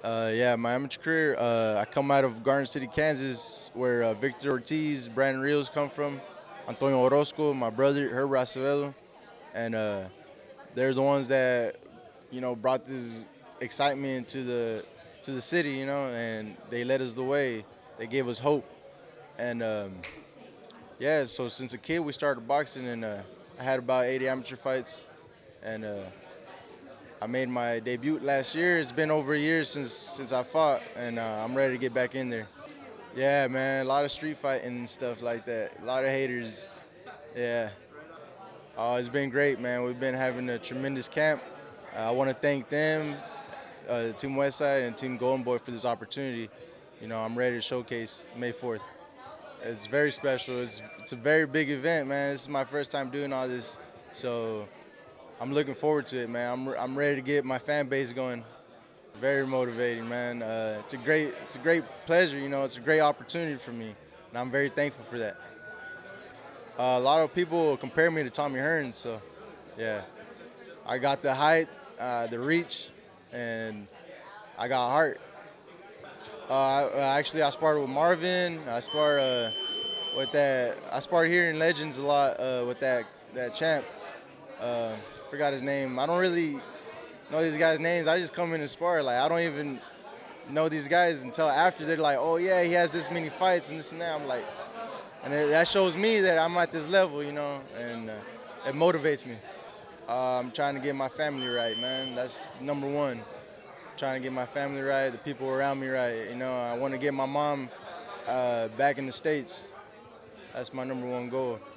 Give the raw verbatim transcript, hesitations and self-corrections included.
Uh, yeah, my amateur career, uh, I come out of Garden City, Kansas, where uh, Victor Ortiz, Brandon Rios come from, Antonio Orozco, my brother, Herb Acevedo, and uh, they're the ones that, you know, brought this excitement to the to the city, you know, and they led us the way. They gave us hope, and um, yeah, so since a kid we started boxing, and uh, I had about eighty amateur fights, and uh, I made my debut last year. It's been over a year since since I fought, and uh, I'm ready to get back in there. Yeah, man, a lot of street fighting and stuff like that. A lot of haters. Yeah. Oh, it's been great, man. We've been having a tremendous camp. Uh, I want to thank them, uh, Team Westside and Team Golden Boy, for this opportunity. You know, I'm ready to showcase May fourth. It's very special. It's, it's a very big event, man. This is my first time doing all this, so I'm looking forward to it, man. I'm, I'm ready to get my fan base going. Very motivating, man. Uh, it's a great, it's a great pleasure. You know, it's a great opportunity for me, and I'm very thankful for that. Uh, a lot of people compare me to Tommy Hearns, so yeah, I got the height, uh, the reach, and I got heart. Uh, I, uh, actually, I sparred with Marvin. I sparred uh, with that. I sparred here in Legends a lot uh, with that that champ. Uh, forgot his name. I don't really know these guys' names. I just come in and spar. Like, I don't even know these guys until after they're like, oh yeah, he has this many fights and this and that. I'm like, and it, that shows me that I'm at this level, you know, and uh, it motivates me. Uh, I'm trying to get my family right, man. That's number one. Trying to get my family right, the people around me right. You know, I want to get my mom uh, back in the States. That's my number one goal.